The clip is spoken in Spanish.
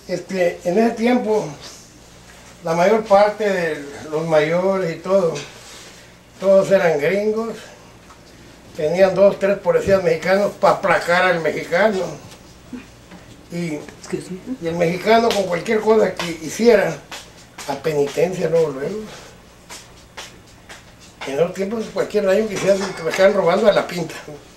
En ese tiempo, la mayor parte de los mayores y todos eran gringos. Tenían 2, 3 policías mexicanos para aplacar al mexicano. Y el mexicano con cualquier cosa que hiciera, a penitencia luego. En esos tiempos cualquier daño que hiciera, te estaban robando a la pinta.